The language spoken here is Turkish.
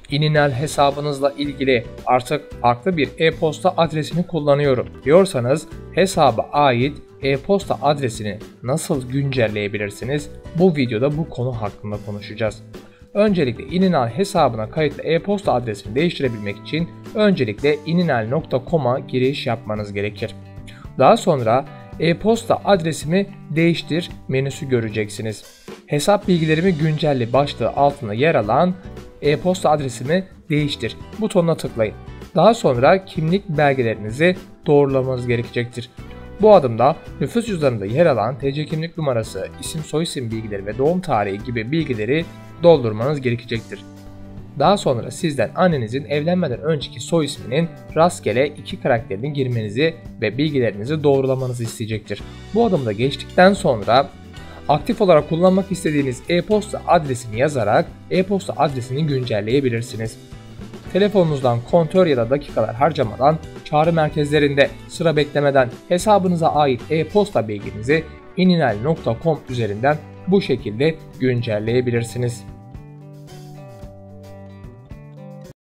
İninal hesabınızla ilgili artık farklı bir e-posta adresini kullanıyorum diyorsanız hesaba ait e-posta adresini nasıl güncelleyebilirsiniz? Bu videoda bu konu hakkında konuşacağız. Öncelikle İninal hesabına kayıtlı e-posta adresini değiştirebilmek için öncelikle ininal.com'a giriş yapmanız gerekir. Daha sonra e-posta adresimi değiştir menüsü göreceksiniz. Hesap bilgilerimi güncelle başlığı altında yer alan e-posta adresimi değiştir butonuna tıklayın. Daha sonra kimlik belgelerinizi doğrulamanız gerekecektir. Bu adımda nüfus cüzdanında yer alan TC kimlik numarası, isim soyisim bilgileri ve doğum tarihi gibi bilgileri doldurmanız gerekecektir. Daha sonra sizden annenizin evlenmeden önceki soy isminin rastgele 2 karakterini girmenizi ve bilgilerinizi doğrulamanızı isteyecektir. Bu adımda geçtikten sonra aktif olarak kullanmak istediğiniz e-posta adresini yazarak e-posta adresini güncelleyebilirsiniz. Telefonunuzdan kontör ya da dakikalar harcamadan çağrı merkezlerinde sıra beklemeden hesabınıza ait e-posta bilginizi ininal.com üzerinden bu şekilde güncelleyebilirsiniz.